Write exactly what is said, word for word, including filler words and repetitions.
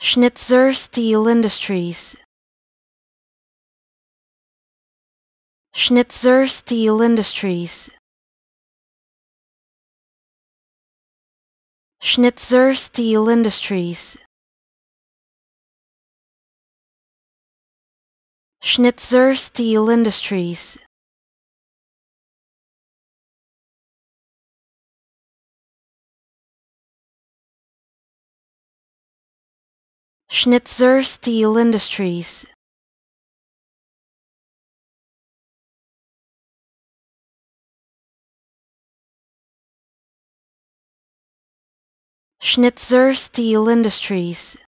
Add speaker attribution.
Speaker 1: Schnitzer Steel Industries. Schnitzer Steel Industries. Schnitzer Steel Industries. Schnitzer Steel Industries. Schnitzer Steel Industries. Schnitzer Steel Industries.